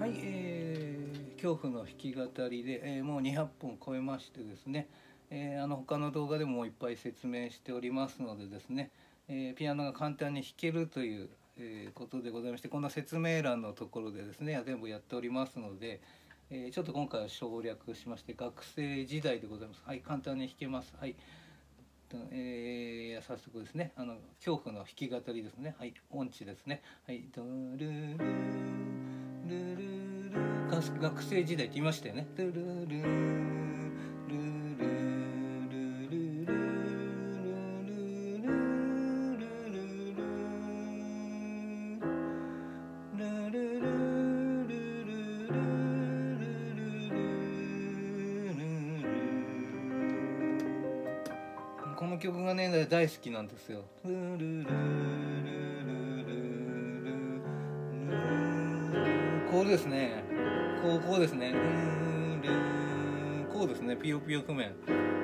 はい、恐怖の弾き語りで、もう200本超えましてですね、他の動画でもいっぱい説明しておりますのでですね、ピアノが簡単に弾けるという、ことでございまして、この説明欄のところでですね全部やっておりますので、ちょっと今回は省略しまして学生時代でございます。はい、簡単に弾けます。はい、早速ですね、恐怖の弾き語りですね。はい、音痴ですね。はい、ドゥルルルルル学生時代って言いましたよね。ルルルルルルルルルこの曲がね大好きなんですよ。こうですね。こうですね。こうですね。ピヨピヨ譜面。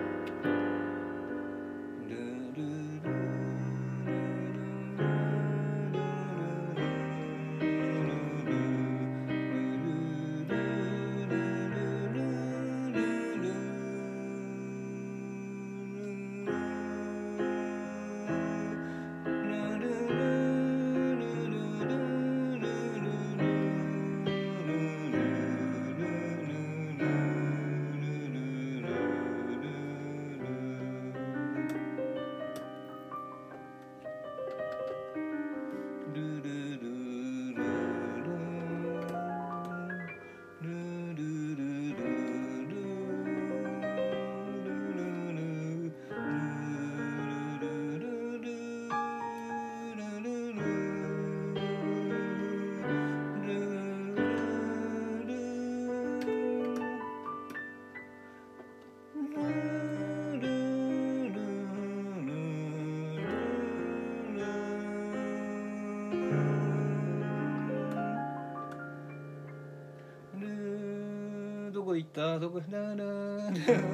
どこ行ったどこララララ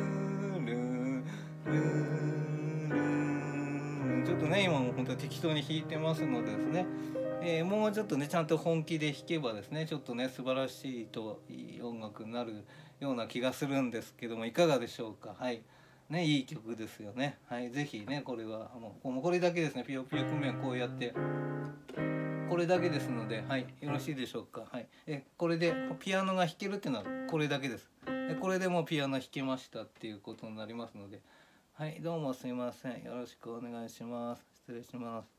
ちょっとね今も本当に適当に弾いてますのでですね、もうちょっとねちゃんと本気で弾けばですねちょっとね素晴らしいといい音楽になるような気がするんですけどもいかがでしょうか。はいね、いい曲ですよね。はい、ぜひねこれはもうこれだけですね。ピヨピヨ譜面こうやってこれだけですので、はい、よろしいでしょうか。はい、これでピアノが弾けるっていうのはこれだけです。これでもうピアノ弾けましたっていうことになりますので、はい、どうもすいません。よろしくお願いします。失礼します。